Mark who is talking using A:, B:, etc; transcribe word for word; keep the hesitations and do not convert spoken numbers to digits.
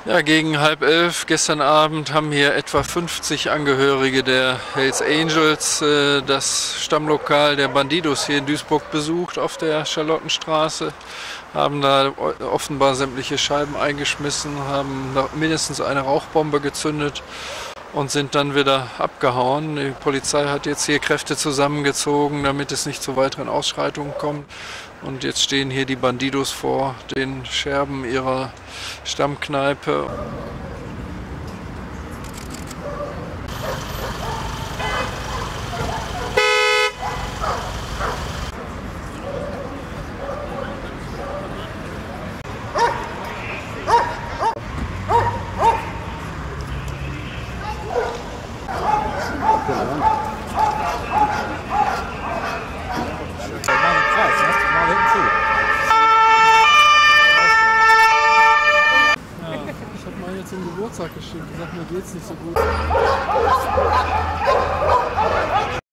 A: Ja, gegen halb elf gestern Abend haben hier etwa fünfzig Angehörige der Hells Angels äh, das Stammlokal der Bandidos hier in Duisburg besucht auf der Charlottenstraße, haben da offenbar sämtliche Scheiben eingeschmissen, haben mindestens eine Rauchbombe gezündet und sind dann wieder abgehauen. Die Polizei hat jetzt hier Kräfte zusammengezogen, damit es nicht zu weiteren Ausschreitungen kommt. Und jetzt stehen hier die Bandidos vor den Scherben ihrer Stammkneipe. Ich habe mal jetzt zum Geburtstag geschickt, gesagt, mir geht's nicht so gut.